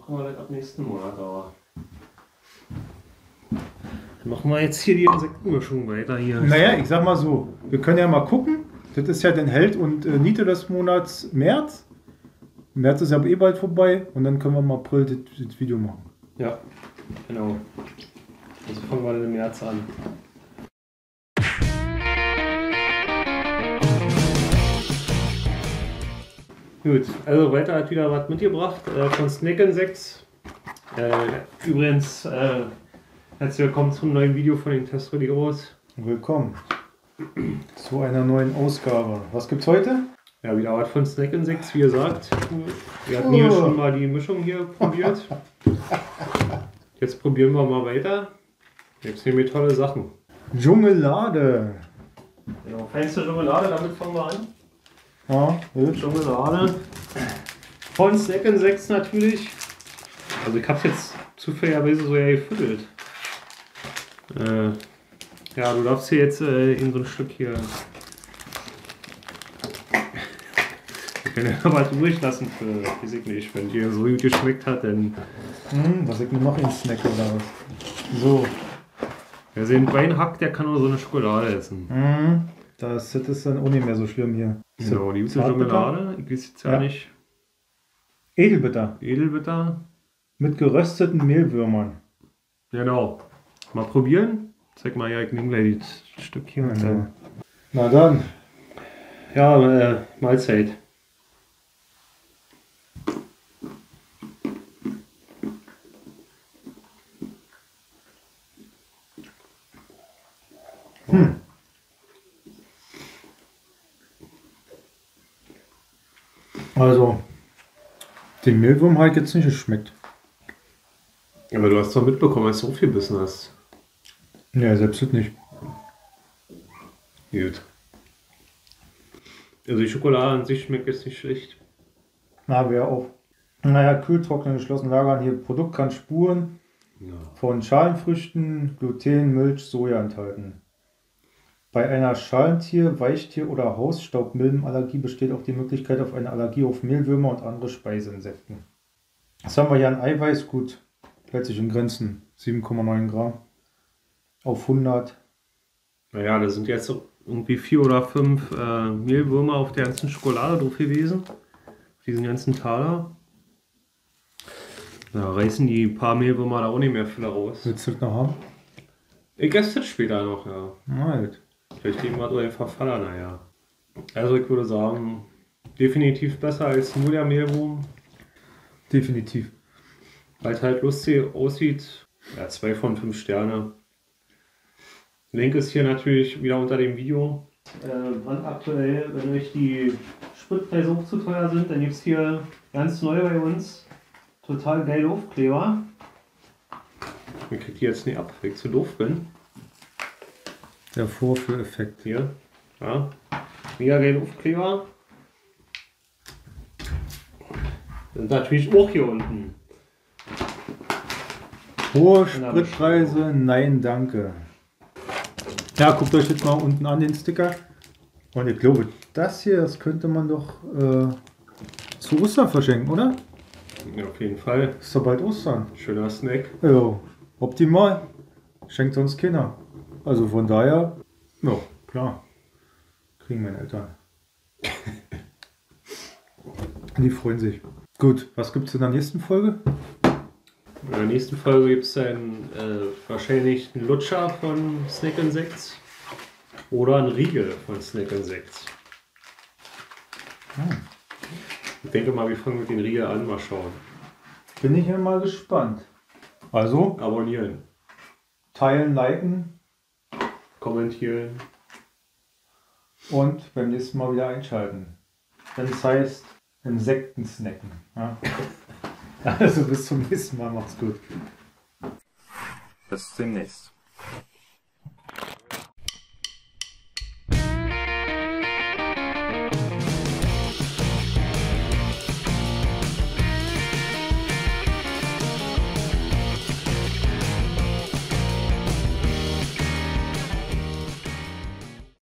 machen wir das ab nächsten Monat, aber. Dann machen wir jetzt hier die Insektenmischung weiter hier. Naja, ich sag mal so, wir können ja mal gucken. Das ist ja den Held und Niete des Monats März. März ist ja eh bald vorbei und dann können wir im April das Video machen. Ja, genau. Also fangen wir dann im März an. Gut, also weiter hat wieder was mitgebracht von Snack Insects. Übrigens, herzlich willkommen zum neuen Video von den Testoleros. Willkommen zu einer neuen Ausgabe. Was gibt's heute? Ja, wieder was von Snack Insects, wie gesagt. Wir hatten hier schon mal die Mischung hier probiert. Jetzt probieren wir mal weiter. Jetzt nehmen wir tolle Sachen. Dschungelade. Genau, feinste Dschungelade, damit fangen wir an. Ja, Dschungelade. Von Snack Insects natürlich. Also ich habe jetzt zufälligerweise so ja gefüttert. Ja, du darfst hier jetzt in so ein Stück hier. Ich kann ja was übrig lassen für, weiß ich nicht, wenn dir so gut geschmeckt hat, dann. was ich mir noch in Snack oder was? So. Wer den Bein hackt, der kann nur so eine Schokolade essen. Das ist dann auch nicht mehr so schlimm hier. Genau, die gibt's Schokolade. Ich weiß jetzt ja nicht. Edelbitter. Edelbitter. Mit gerösteten Mehlwürmern. Genau. Mal probieren. Zeig mal, ja, ich nehme gleich das Stück hier. Und dann. Na dann. Ja, Mahlzeit. Also, den Mehlwurm habe ich jetzt nicht geschmeckt. Aber du hast doch mitbekommen, dass du so viel Bissen hast. Ja, selbst nicht. Gut. Also die Schokolade an sich schmeckt jetzt nicht schlecht. Na, wäre auch. Naja, kühl, trocknen, geschlossen lagern. Hier Produkt kann Spuren von Schalenfrüchten, Gluten, Milch, Soja enthalten. Bei einer Schalentier-, Weichtier- oder Hausstaubmilbenallergie besteht auch die Möglichkeit auf eine Allergie auf Mehlwürmer und andere Speiseinsekten. Was haben wir hier an Eiweiß? Gut, hält sich in Grenzen. 7,9 Gramm auf 100. Naja, da sind jetzt irgendwie 4 oder 5 Mehlwürmer auf der ganzen Schokolade drauf gewesen. Auf diesen ganzen Taler. Da reißen die paar Mehlwürmer da auch nicht mehr viel raus. Willst du das noch haben? Ich esse das später noch, ja. Na gut. Vielleicht irgendwas oder den Verfaller, naja. Also ich würde sagen, definitiv besser als nur der Mehlwurm. Definitiv. Weil es halt lustig aussieht. Ja, 2 von 5 Sterne. Link ist hier natürlich wieder unter dem Video. Brandaktuell, wenn euch die Spritpreise auch zu teuer sind, dann gibt es hier ganz neu bei uns total geile Aufkleber. Ich krieg die jetzt nicht ab, weil ich zu doof bin. Der Vorführeffekt. Hier, ja. Mega geile Aufkleber. Sind natürlich auch hier unten. Hohe Spritpreise, nein danke. Ja, guckt euch jetzt mal unten an den Sticker. Und ich glaube, das hier, das könnte man doch zu Ostern verschenken, oder? Ja, auf jeden Fall. Ist doch bald Ostern. Schöner Snack. Ja, optimal. Schenkt sonst Kinder. Also von daher, ja, klar. Kriegen meine Eltern. Die freuen sich. Gut, was gibt es in der nächsten Folge? In der nächsten Folge gibt es dann wahrscheinlich einen Lutscher von Snack Insects oder einen Riegel von Snack Insects. Ich denke mal, wir fangen mit den Riegel an, mal schauen. Bin ich ja mal gespannt. Also, Abonnieren, teilen, liken kommentieren. und beim nächsten Mal wieder einschalten. Wenn es heißt, Insekten snacken. Ja? Also bis zum nächsten Mal, macht's gut. Bis demnächst.